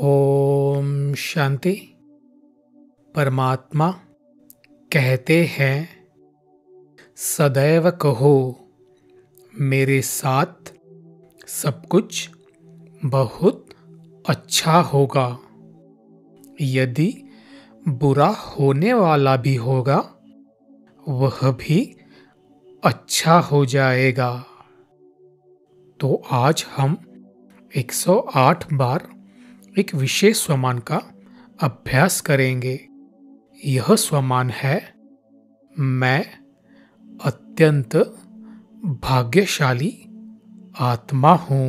ओम शांति। परमात्मा कहते हैं, सदैव कहो मेरे साथ सब कुछ बहुत अच्छा होगा। यदि बुरा होने वाला भी होगा वह भी अच्छा हो जाएगा। तो आज हम 108 बार एक विशेष स्वमान का अभ्यास करेंगे। यह स्वमान है, मैं अत्यंत भाग्यशाली आत्मा हूँ।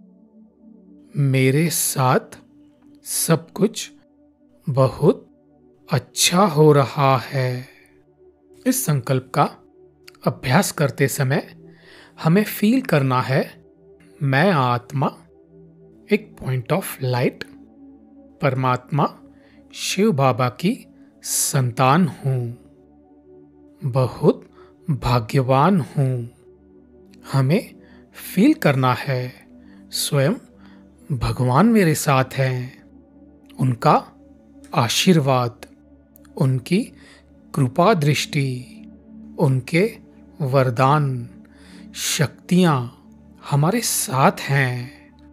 मेरे साथ सब कुछ बहुत अच्छा हो रहा है। इस संकल्प का अभ्यास करते समय हमें फील करना है, मैं आत्मा एक पॉइंट ऑफ लाइट परमात्मा शिव बाबा की संतान हूँ। बहुत भाग्यवान हूँ। हमें फील करना है, स्वयं भगवान मेरे साथ हैं। उनका आशीर्वाद, उनकी कृपा दृष्टि, उनके वरदान, शक्तियाँ हमारे साथ हैं।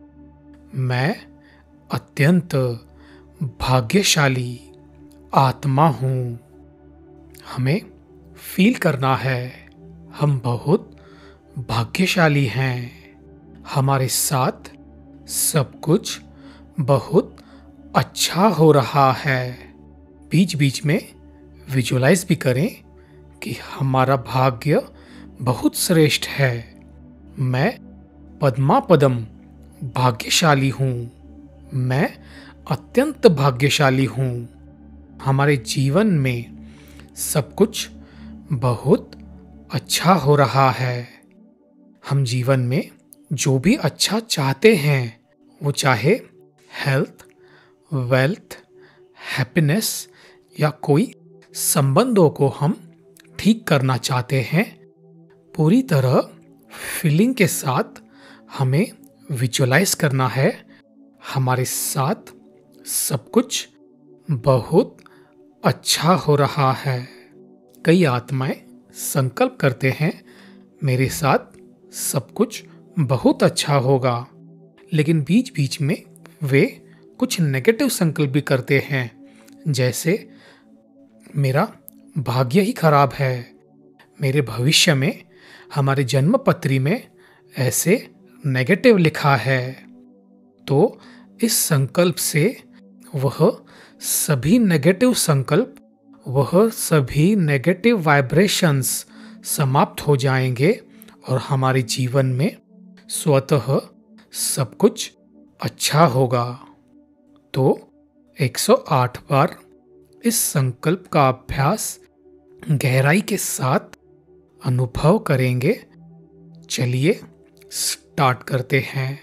मैं अत्यंत भाग्यशाली आत्मा हूँ। हमें फील करना है, हम बहुत भाग्यशाली हैं। हमारे साथ सब कुछ बहुत अच्छा हो रहा है। बीच बीच में विजुलाइज भी करें कि हमारा भाग्य बहुत श्रेष्ठ है। मैं पद्मा पदम भाग्यशाली हूँ। मैं अत्यंत भाग्यशाली हूँ। हमारे जीवन में सब कुछ बहुत अच्छा हो रहा है। हम जीवन में जो भी अच्छा चाहते हैं, वो चाहे हेल्थ, वेल्थ, हैप्पीनेस या कोई संबंधों को हम ठीक करना चाहते हैं, पूरी तरह फीलिंग के साथ हमें विजुलाइज करना है, हमारे साथ सब कुछ बहुत अच्छा हो रहा है। कई आत्माएं संकल्प करते हैं, मेरे साथ सब कुछ बहुत अच्छा होगा, लेकिन बीच बीच में वे कुछ नेगेटिव संकल्प भी करते हैं, जैसे मेरा भाग्य ही खराब है, मेरे भविष्य में हमारे जन्म पत्री में ऐसे नेगेटिव लिखा है। तो इस संकल्प से वह सभी नेगेटिव संकल्प, वह सभी नेगेटिव वाइब्रेशंस समाप्त हो जाएंगे और हमारे जीवन में स्वतः सब कुछ अच्छा होगा। तो 108 बार इस संकल्प का अभ्यास गहराई के साथ अनुभव करेंगे। चलिए स्टार्ट करते हैं।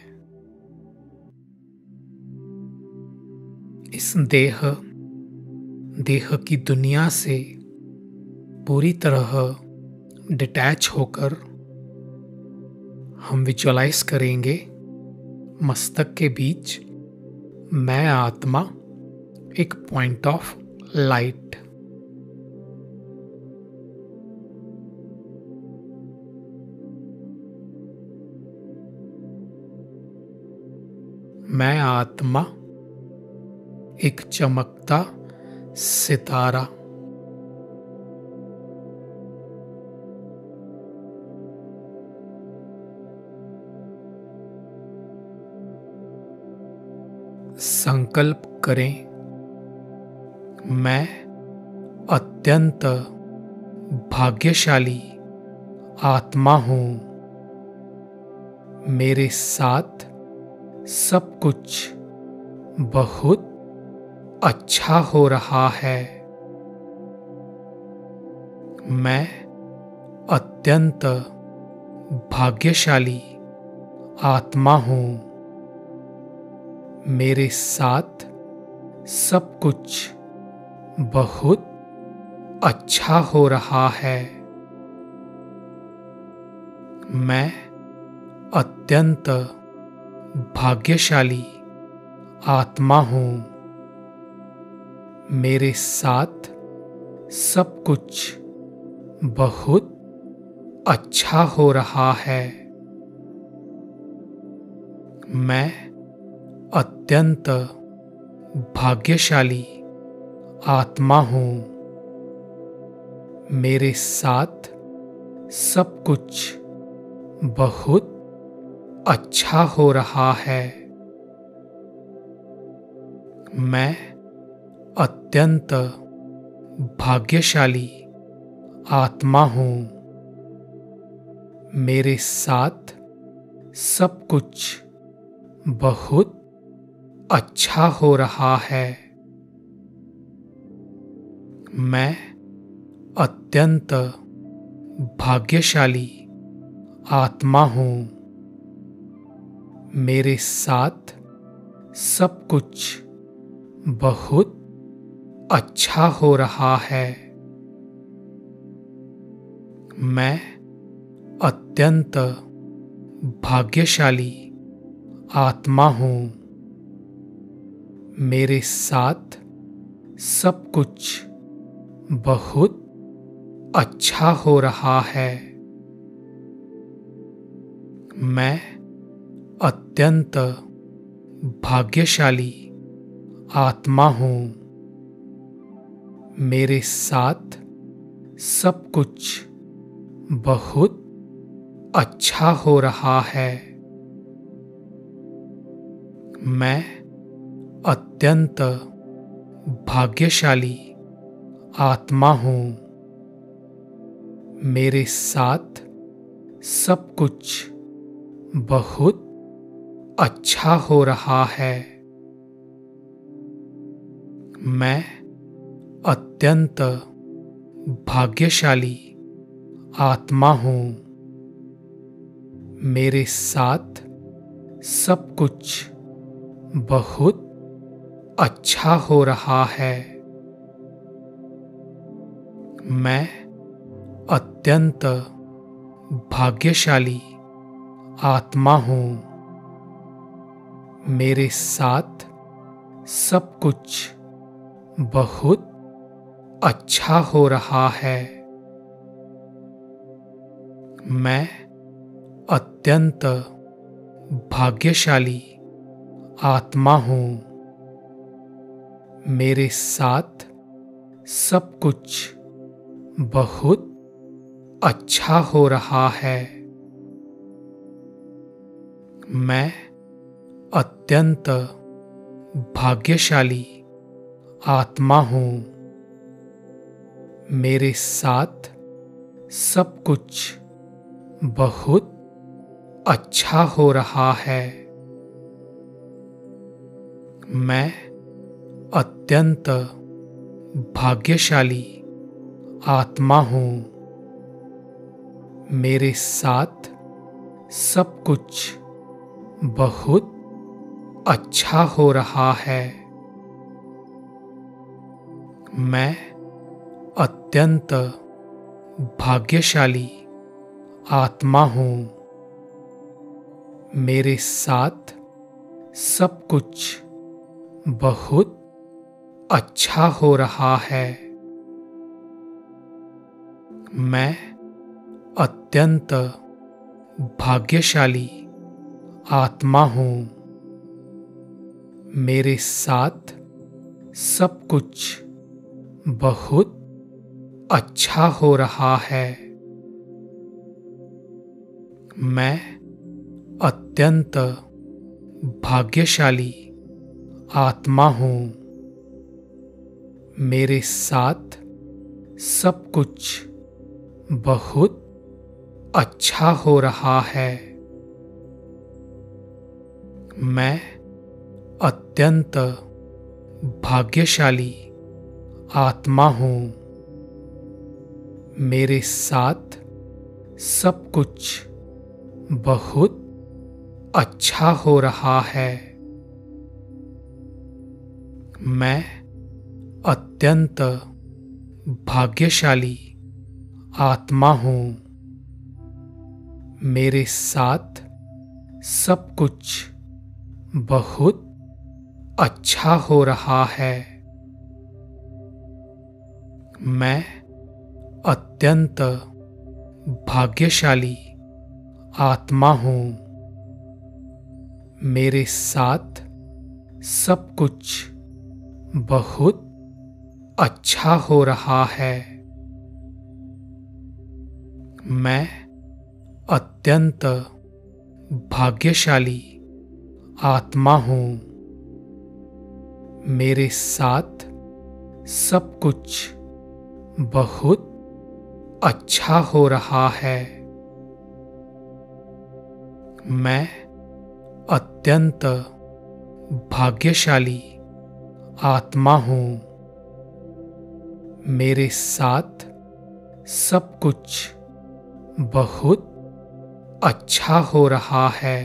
इस देह की दुनिया से पूरी तरह डिटैच होकर हम विजुअलाइज करेंगे, मस्तक के बीच मैं आत्मा एक पॉइंट ऑफ लाइट। मैं आत्मा एक चमकता सितारा। संकल्प करें, मैं अत्यंत भाग्यशाली आत्मा हूँ। मेरे साथ सब कुछ बहुत अच्छा हो रहा है। मैं अत्यंत भाग्यशाली आत्मा हूँ। मेरे साथ सब कुछ बहुत अच्छा हो रहा है। मैं अत्यंत भाग्यशाली आत्मा हूँ। मेरे साथ सब कुछ बहुत अच्छा हो रहा है। मैं अत्यंत भाग्यशाली आत्मा हूँ। मेरे साथ सब कुछ बहुत अच्छा हो रहा है। मैं अत्यंत भाग्यशाली आत्मा हूँ। मेरे साथ सब कुछ बहुत अच्छा हो रहा है। मैं अत्यंत भाग्यशाली आत्मा हूँ। मेरे साथ सब कुछ बहुत अच्छा हो रहा है। मैं अत्यंत भाग्यशाली आत्मा हूँ। मेरे साथ सब कुछ बहुत अच्छा हो रहा है। मैं अत्यंत भाग्यशाली आत्मा हूँ। मेरे साथ सब कुछ बहुत अच्छा हो रहा है। मैं अत्यंत भाग्यशाली आत्मा हूँ। मेरे साथ सब कुछ बहुत अच्छा हो रहा है। मैं अत्यंत भाग्यशाली आत्मा हूँ। मेरे साथ सब कुछ बहुत अच्छा हो रहा है। मैं अत्यंत भाग्यशाली आत्मा हूँ। मेरे साथ सब कुछ बहुत अच्छा हो रहा है। मैं अत्यंत भाग्यशाली आत्मा हूँ। मेरे साथ सब कुछ बहुत अच्छा हो रहा है। मैं अत्यंत भाग्यशाली आत्मा हूँ। मेरे साथ सब कुछ बहुत अच्छा हो रहा है। मैं अत्यंत भाग्यशाली आत्मा हूँ। मेरे साथ सब कुछ बहुत अच्छा हो रहा है। मैं अत्यंत भाग्यशाली आत्मा हूँ। मेरे साथ सब कुछ बहुत अच्छा हो रहा है। मैं अत्यंत भाग्यशाली आत्मा हूँ। मेरे साथ सब कुछ बहुत अच्छा हो रहा है। मैं अत्यंत भाग्यशाली आत्मा हूँ। मेरे साथ सब कुछ बहुत अच्छा हो रहा है। मैं अत्यंत भाग्यशाली आत्मा हूँ। मेरे साथ सब कुछ बहुत अच्छा हो रहा है। मैं अत्यंत भाग्यशाली आत्मा हूँ। मेरे साथ सब कुछ बहुत अच्छा हो रहा है। मैं अत्यंत भाग्यशाली आत्मा हूँ। मेरे साथ सब कुछ बहुत अच्छा हो रहा है। मैं अत्यंत भाग्यशाली आत्मा हूँ। मेरे साथ सब कुछ बहुत अच्छा हो रहा है। मैं अत्यंत भाग्यशाली आत्मा हूँ। मेरे साथ सब कुछ बहुत अच्छा हो रहा है।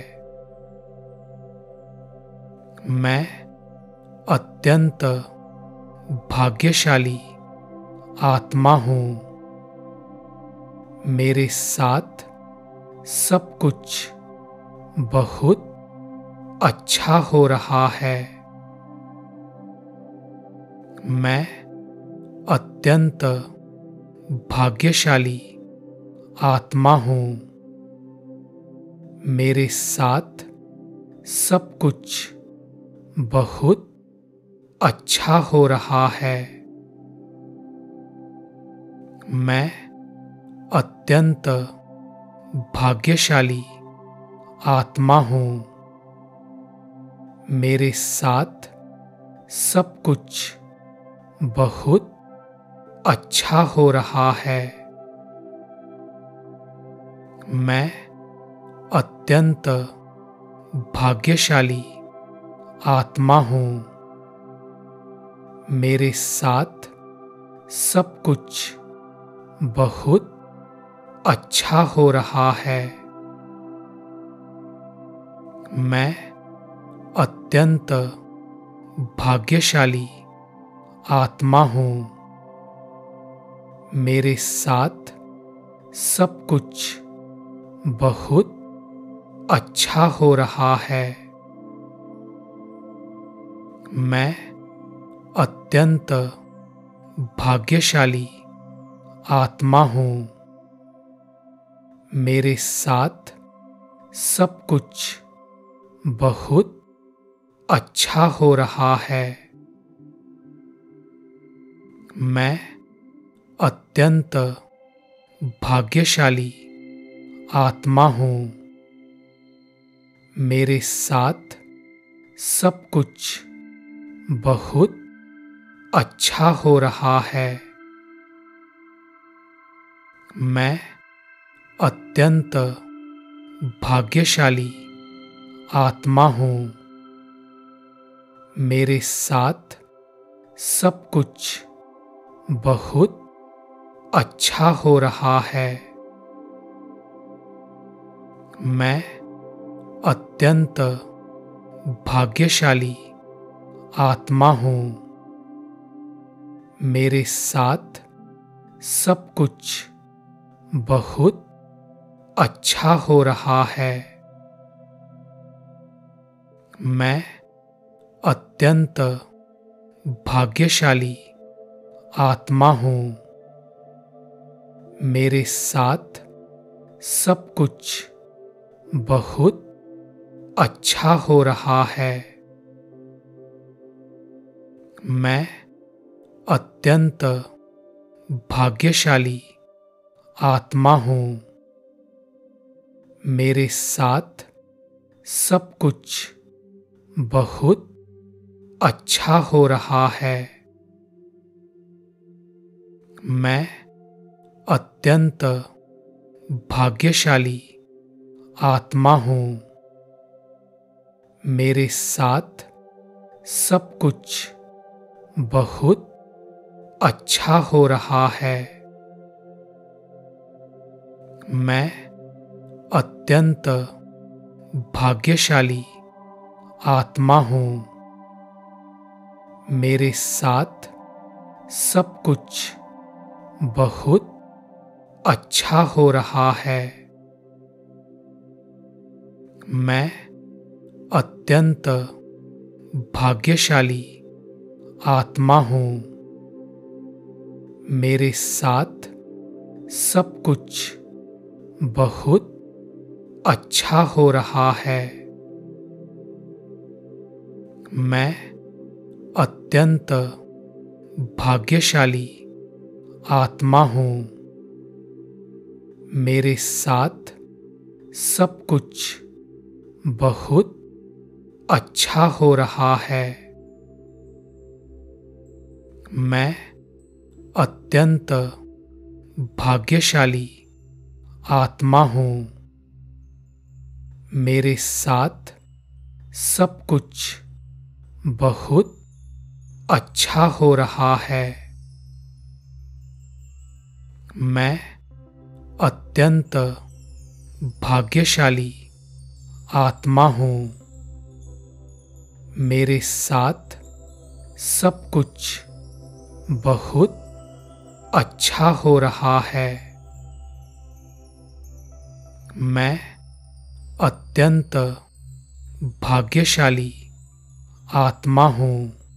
मैं अत्यंत भाग्यशाली आत्मा हूँ। मेरे साथ सब कुछ बहुत अच्छा हो रहा है। मैं अत्यंत भाग्यशाली आत्मा हूँ। मेरे साथ सब कुछ बहुत अच्छा हो रहा है। मैं अत्यंत भाग्यशाली आत्मा हूँ। मेरे साथ सब कुछ बहुत अच्छा हो रहा है। मैं अत्यंत भाग्यशाली आत्मा हूँ। मेरे साथ सब कुछ बहुत अच्छा हो रहा है। मैं अत्यंत भाग्यशाली आत्मा हूँ। मेरे साथ सब कुछ बहुत अच्छा हो रहा है। मैं अत्यंत भाग्यशाली आत्मा हूँ। मेरे साथ सब कुछ बहुत अच्छा हो रहा है। मैं अत्यंत भाग्यशाली आत्मा हूँ। मेरे साथ सब कुछ बहुत अच्छा हो रहा है। मैं अत्यंत भाग्यशाली आत्मा हूँ। मेरे साथ सब कुछ बहुत अच्छा हो रहा है। मैं अत्यंत भाग्यशाली आत्मा हूँ। मेरे साथ सब कुछ बहुत अच्छा हो रहा है। मैं अत्यंत भाग्यशाली आत्मा हूँ। मेरे साथ सब कुछ बहुत अच्छा हो रहा है। मैं अत्यंत भाग्यशाली आत्मा हूँ। मेरे साथ सब कुछ बहुत अच्छा हो रहा है। मैं अत्यंत भाग्यशाली आत्मा हूँ। मेरे साथ सब कुछ बहुत अच्छा हो रहा है। मैं अत्यंत भाग्यशाली आत्मा हूँ। मेरे साथ सब कुछ बहुत अच्छा हो रहा है। मैं अत्यंत भाग्यशाली आत्मा हूँ। मेरे साथ सब कुछ बहुत अच्छा हो रहा है। मैं अत्यंत भाग्यशाली आत्मा हूँ। मेरे साथ सब कुछ बहुत अच्छा हो रहा है। मैं अत्यंत भाग्यशाली आत्मा हूँ। मेरे साथ सब कुछ बहुत अच्छा हो रहा है। मैं अत्यंत भाग्यशाली आत्मा हूँ। मेरे साथ सब कुछ बहुत अच्छा हो रहा है। मैं अत्यंत भाग्यशाली आत्मा हूँ।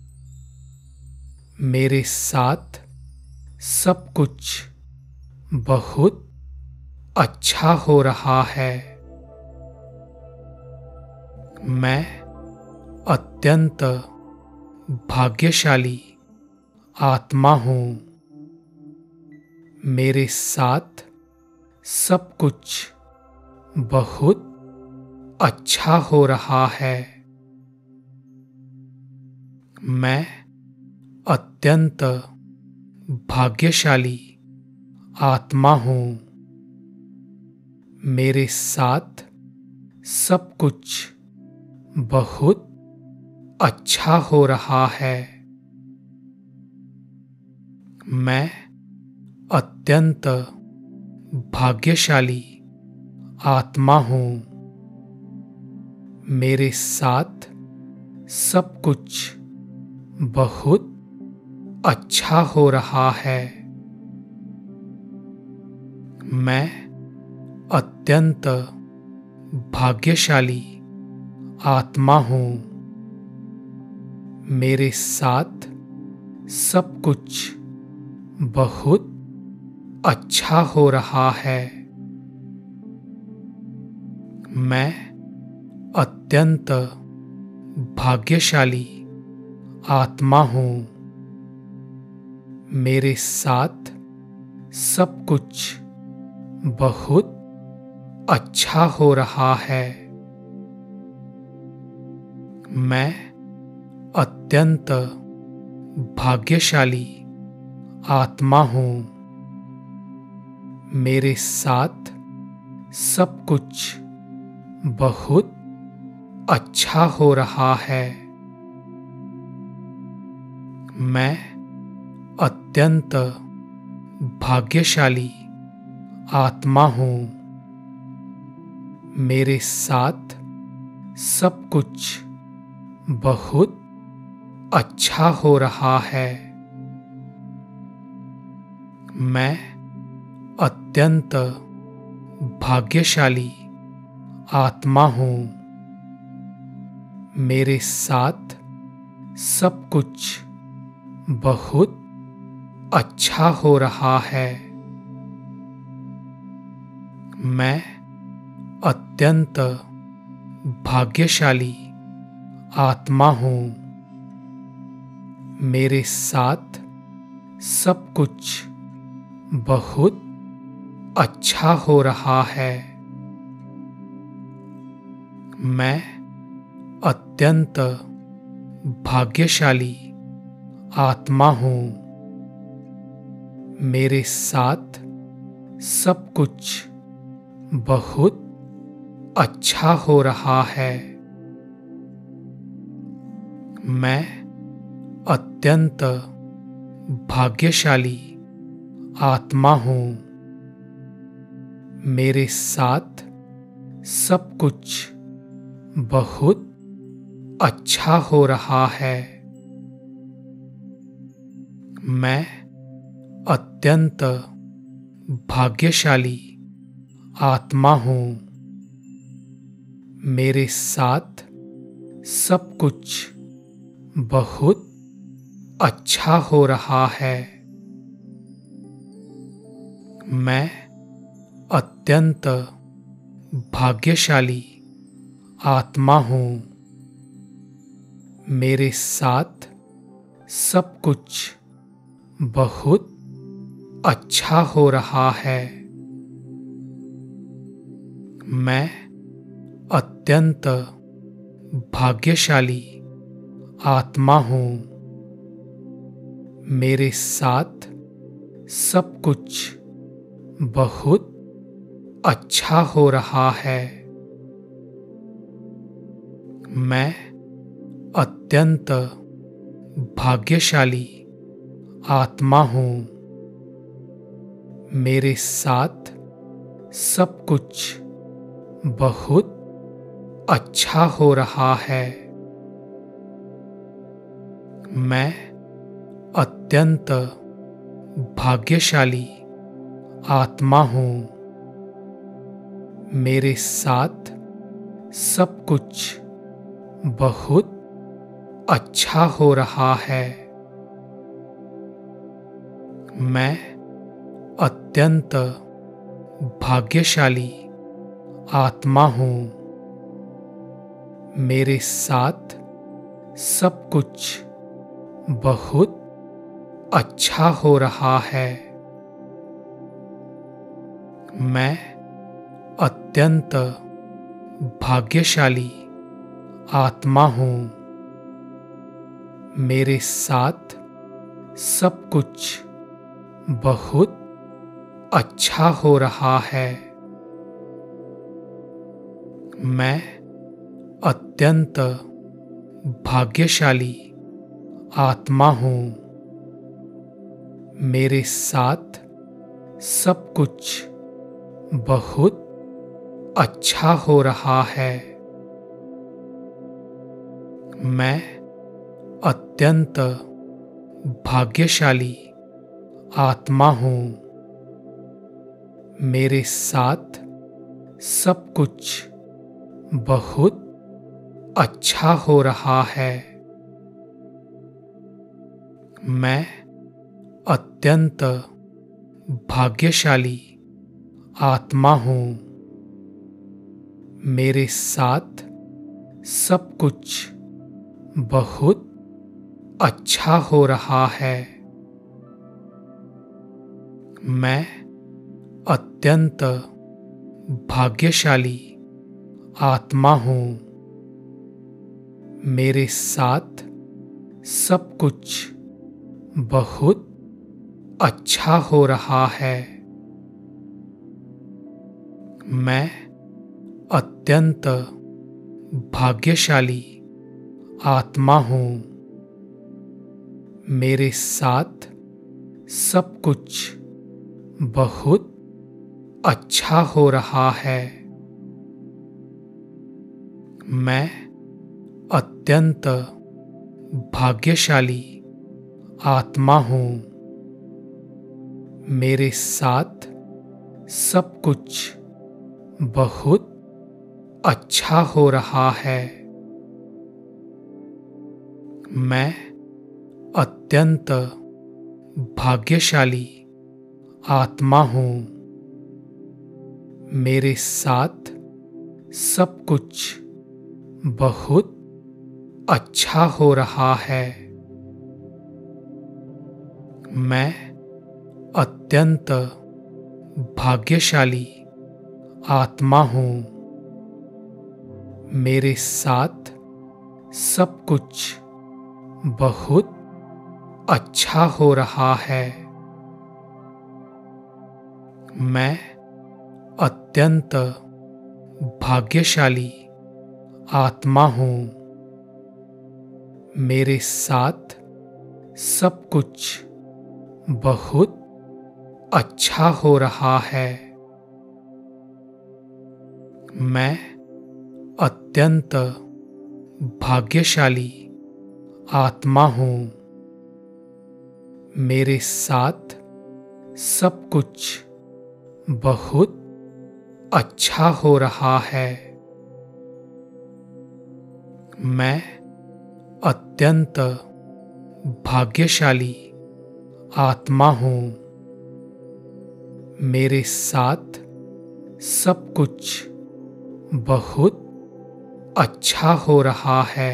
मेरे साथ सब कुछ बहुत अच्छा हो रहा है। मैं अत्यंत भाग्यशाली आत्मा हूँ। मेरे साथ सब कुछ बहुत अच्छा हो रहा है। मैं अत्यंत भाग्यशाली आत्मा हूँ। मेरे साथ सब कुछ बहुत अच्छा हो रहा है। मैं अत्यंत भाग्यशाली आत्मा हूँ। मेरे साथ सब कुछ बहुत अच्छा हो रहा है। मैं अत्यंत भाग्यशाली आत्मा हूँ। मेरे साथ सब कुछ बहुत अच्छा हो रहा है। मैं अत्यंत भाग्यशाली आत्मा हूँ। मेरे साथ सब कुछ बहुत अच्छा हो रहा है। मैं अत्यंत भाग्यशाली आत्मा हूँ। मेरे साथ सब कुछ बहुत अच्छा हो रहा है। मैं अत्यंत भाग्यशाली आत्मा हूँ। मेरे साथ सब कुछ बहुत अच्छा हो रहा है। मैं अत्यंत भाग्यशाली आत्मा हूँ। मेरे साथ सब कुछ बहुत अच्छा हो रहा है। मैं अत्यंत भाग्यशाली आत्मा हूँ। मेरे साथ सब कुछ बहुत अच्छा हो रहा है। मैं अत्यंत भाग्यशाली आत्मा हूँ। मेरे साथ सब कुछ बहुत अच्छा हो रहा है। मैं अत्यंत भाग्यशाली आत्मा हूँ। मेरे साथ सब कुछ बहुत अच्छा हो रहा है। मैं अत्यंत भाग्यशाली आत्मा हूँ। मेरे साथ सब कुछ बहुत अच्छा हो रहा है। मैं अत्यंत भाग्यशाली आत्मा हूँ। मेरे साथ सब कुछ बहुत अच्छा हो रहा है। मैं अत्यंत भाग्यशाली आत्मा हूँ। मेरे साथ सब कुछ बहुत अच्छा हो रहा है। मैं अत्यंत भाग्यशाली आत्मा हूँ। मेरे साथ सब कुछ बहुत अच्छा हो रहा है। मैं अत्यंत भाग्यशाली आत्मा हूँ। मेरे साथ सब कुछ बहुत अच्छा हो रहा है। मैं अत्यंत भाग्यशाली आत्मा हूँ। मेरे साथ सब कुछ बहुत अच्छा हो रहा है। मैं अत्यंत भाग्यशाली आत्मा हूँ। मेरे साथ सब कुछ बहुत अच्छा हो रहा है। मैं अत्यंत भाग्यशाली आत्मा हूँ। मेरे साथ सब कुछ बहुत अच्छा हो रहा है। मैं अत्यंत भाग्यशाली आत्मा हूँ। मेरे साथ सब कुछ बहुत अच्छा हो रहा है। मैं अत्यंत भाग्यशाली आत्मा हूँ। मेरे साथ सब कुछ बहुत अच्छा हो रहा है। मैं अत्यंत भाग्यशाली आत्मा हूँ। मेरे साथ सब कुछ बहुत अच्छा हो रहा है। मैं अत्यंत भाग्यशाली आत्मा हूँ। मेरे साथ सब कुछ बहुत अच्छा हो रहा है। मैं अत्यंत भाग्यशाली आत्मा हूँ। मेरे साथ सब कुछ बहुत अच्छा हो रहा है। मैं अत्यंत भाग्यशाली आत्मा हूँ। मेरे साथ सब कुछ बहुत अच्छा हो रहा है। मैं अत्यंत भाग्यशाली आत्मा हूँ। मेरे साथ सब कुछ बहुत अच्छा हो रहा है। मैं अत्यंत भाग्यशाली आत्मा हूँ। मेरे साथ सब कुछ बहुत अच्छा हो रहा है। मैं अत्यंत भाग्यशाली आत्मा हूँ। मेरे साथ सब कुछ बहुत अच्छा हो रहा है। मैं अत्यंत भाग्यशाली आत्मा हूँ। मेरे साथ सब कुछ बहुत अच्छा हो रहा है।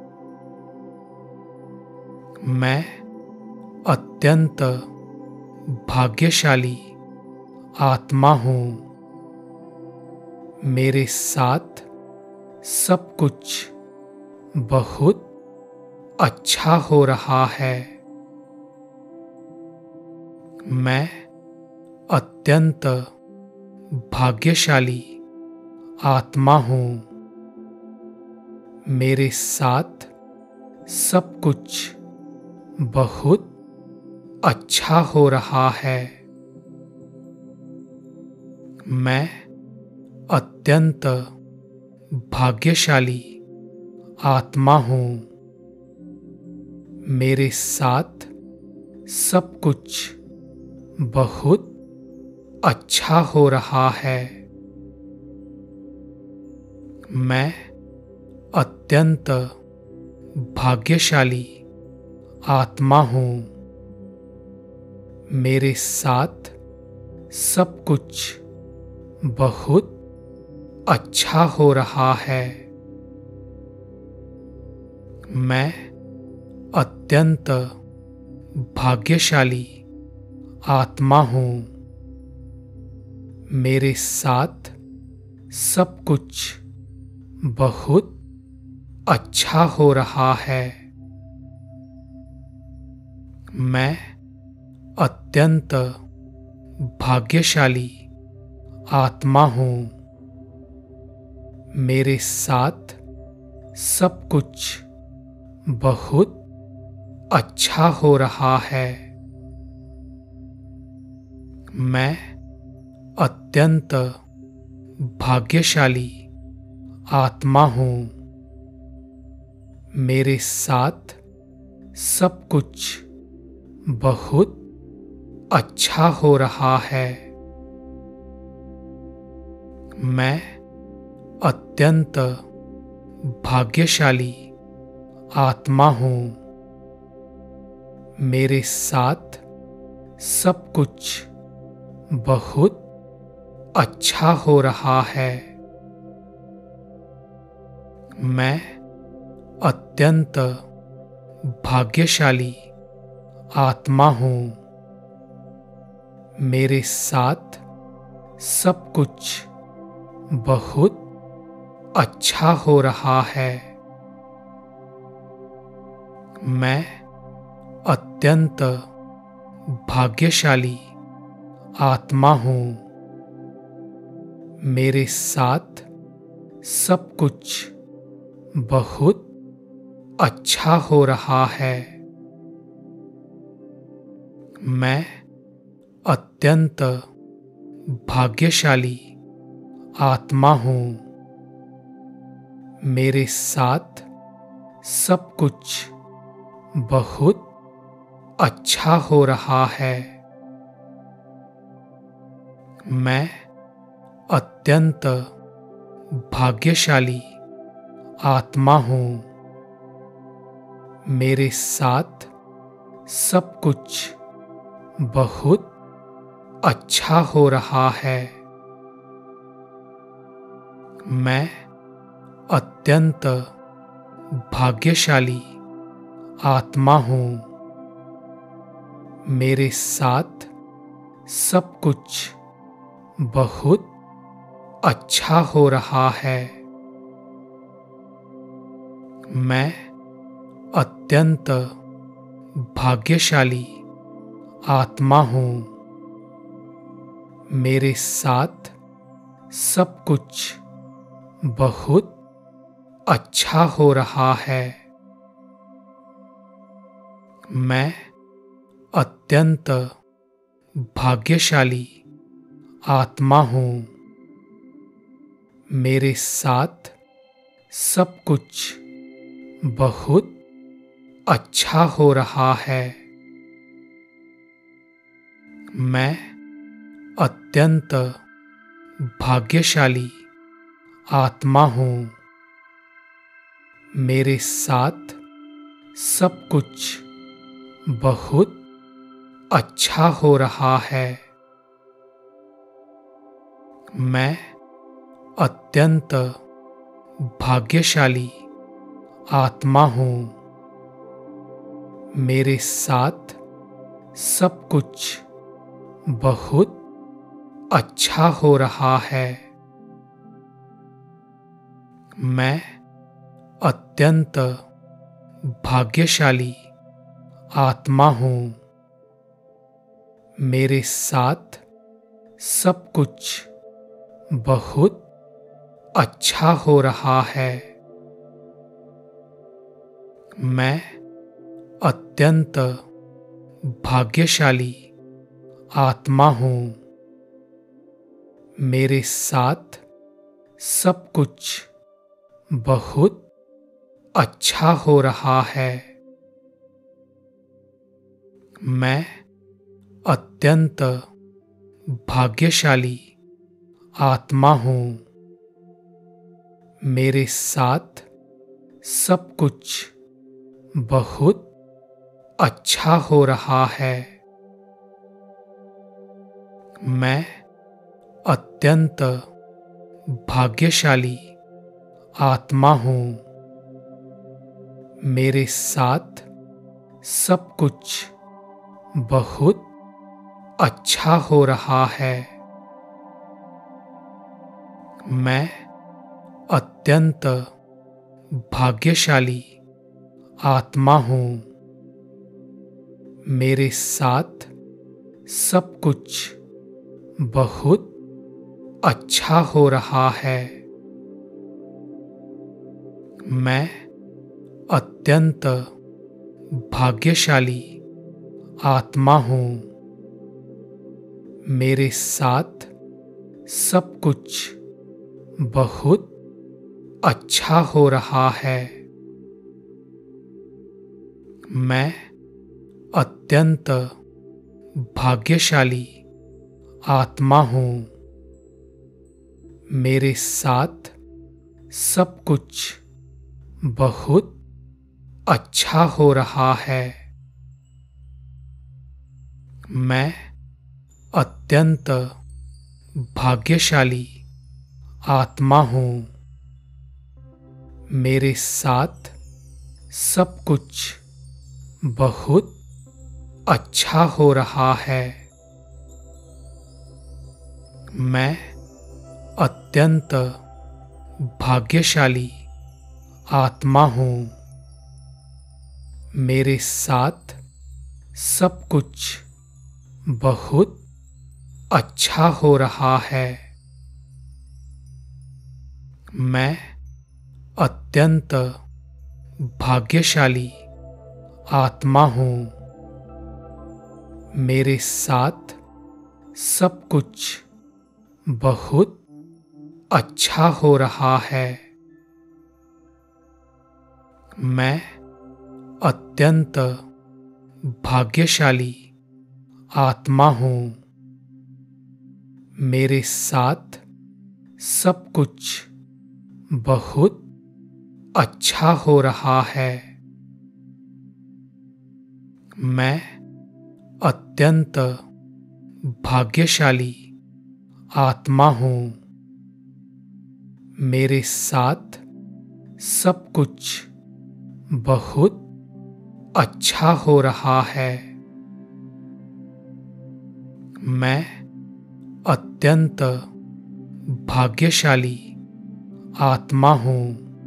मैं अत्यंत भाग्यशाली आत्मा हूँ। मेरे साथ सब कुछ बहुत अच्छा हो रहा है। मैं अत्यंत भाग्यशाली आत्मा हूँ। मेरे साथ सब कुछ बहुत अच्छा हो रहा है। मैं अत्यंत भाग्यशाली आत्मा हूँ। मेरे साथ सब कुछ बहुत अच्छा हो रहा है। मैं अत्यंत भाग्यशाली आत्मा हूँ। मेरे साथ सब कुछ बहुत अच्छा हो रहा है। मैं अत्यंत भाग्यशाली आत्मा हूँ। मेरे साथ सब कुछ बहुत अच्छा हो रहा है। मैं अत्यंत भाग्यशाली आत्मा हूँ। मेरे साथ सब कुछ बहुत अच्छा हो रहा है। मैं अत्यंत भाग्यशाली आत्मा हूँ। मेरे साथ सब कुछ बहुत अच्छा हो रहा है। मैं अत्यंत भाग्यशाली आत्मा हूँ। मेरे साथ सब कुछ बहुत अच्छा हो रहा है। मैं अत्यंत भाग्यशाली आत्मा हूँ। मेरे साथ सब कुछ बहुत अच्छा हो रहा है। मैं अत्यंत भाग्यशाली आत्मा हूँ। मेरे साथ सब कुछ बहुत अच्छा हो रहा है। मैं अत्यंत भाग्यशाली आत्मा हूँ। मेरे साथ सब कुछ बहुत अच्छा हो रहा है। मैं अत्यंत भाग्यशाली आत्मा हूँ। मेरे साथ सब कुछ बहुत अच्छा हो रहा है। मैं अत्यंत भाग्यशाली आत्मा हूँ। मेरे साथ सब कुछ बहुत अच्छा हो रहा है। मैं अत्यंत भाग्यशाली आत्मा हूँ। मेरे साथ सब कुछ बहुत अच्छा हो रहा है। मैं अत्यंत भाग्यशाली आत्मा हूँ। मेरे साथ सब कुछ बहुत अच्छा हो रहा है। मैं अत्यंत भाग्यशाली आत्मा हूँ। मेरे साथ सब कुछ बहुत अच्छा हो रहा है। मैं अत्यंत भाग्यशाली आत्मा हूँ। मेरे साथ सब कुछ बहुत अच्छा हो रहा है। मैं अत्यंत भाग्यशाली आत्मा हूँ। मेरे साथ सब कुछ बहुत अच्छा हो रहा है। मैं अत्यंत भाग्यशाली आत्मा हूँ। मेरे साथ सब कुछ बहुत अच्छा हो रहा है। मैं अत्यंत भाग्यशाली आत्मा हूँ। मेरे साथ सब कुछ बहुत अच्छा हो रहा है। मैं अत्यंत भाग्यशाली आत्मा हूँ। मेरे साथ सब कुछ बहुत अच्छा हो रहा है। मैं अत्यंत भाग्यशाली आत्मा हूँ। मेरे साथ सब कुछ बहुत अच्छा हो रहा है। मैं अत्यंत भाग्यशाली आत्मा हूँ। मेरे साथ सब कुछ बहुत अच्छा हो रहा है। मैं अत्यंत भाग्यशाली आत्मा हूँ। मेरे साथ सब कुछ बहुत अच्छा हो रहा है। मैं अत्यंत भाग्यशाली आत्मा हूँ। मेरे साथ सब कुछ बहुत अच्छा हो रहा है। मैं अत्यंत भाग्यशाली आत्मा हूँ। मेरे साथ सब कुछ बहुत अच्छा हो रहा है। मैं अत्यंत भाग्यशाली आत्मा हूँ। मेरे साथ सब कुछ बहुत अच्छा हो रहा है। मैं अत्यंत भाग्यशाली आत्मा हूँ। मेरे साथ सब कुछ बहुत अच्छा हो रहा है। मैं अत्यंत भाग्यशाली आत्मा हूँ। मेरे साथ सब कुछ बहुत अच्छा हो रहा है। मैं अत्यंत भाग्यशाली आत्मा हूँ।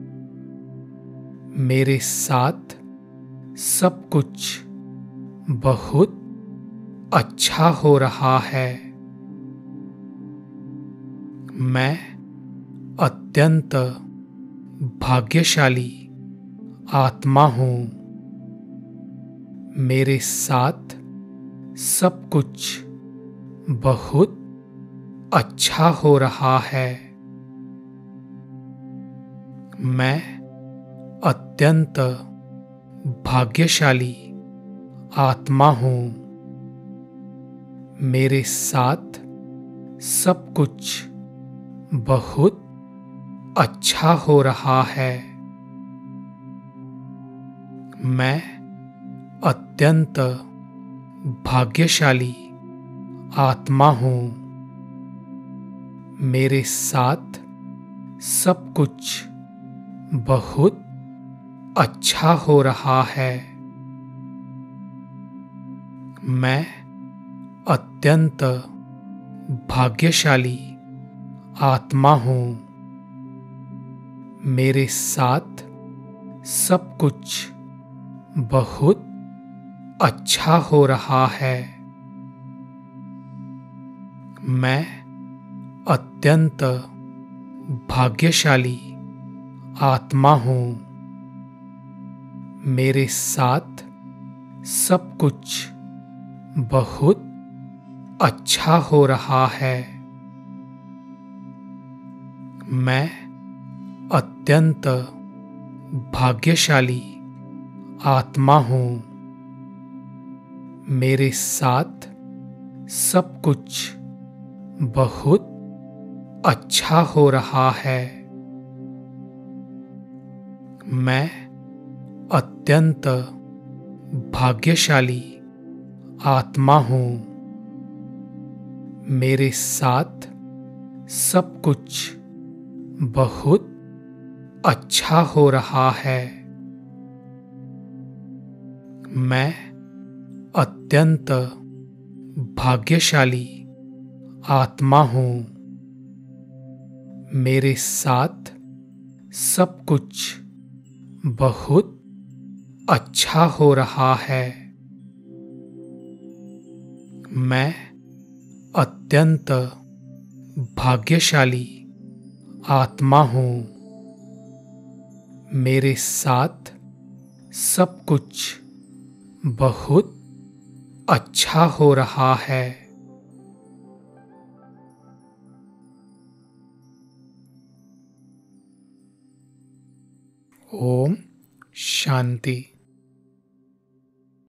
मेरे साथ सब कुछ बहुत अच्छा हो रहा है। मैं अत्यंत भाग्यशाली आत्मा हूँ। मेरे साथ सब कुछ बहुत अच्छा हो रहा है। मैं अत्यंत भाग्यशाली आत्मा हूँ। मेरे साथ सब कुछ बहुत अच्छा हो रहा है। मैं अत्यंत भाग्यशाली आत्मा हूँ। मेरे साथ सब कुछ बहुत अच्छा हो रहा है। मैं अत्यंत भाग्यशाली आत्मा हूँ। मेरे साथ सब कुछ बहुत अच्छा हो रहा है। मैं अत्यंत भाग्यशाली आत्मा हूँ। मेरे साथ सब कुछ बहुत अच्छा हो रहा है। मैं अत्यंत भाग्यशाली आत्मा हूँ। मेरे साथ सब कुछ बहुत अच्छा हो रहा है। मैं अत्यंत भाग्यशाली आत्मा हूँ। मेरे साथ सब कुछ बहुत अच्छा हो रहा है। मैं अत्यंत भाग्यशाली आत्मा हूँ। मेरे साथ सब कुछ बहुत अच्छा हो रहा है। मैं अत्यंत भाग्यशाली आत्मा हूँ। मेरे साथ सब कुछ बहुत अच्छा हो रहा है। ओम शांति।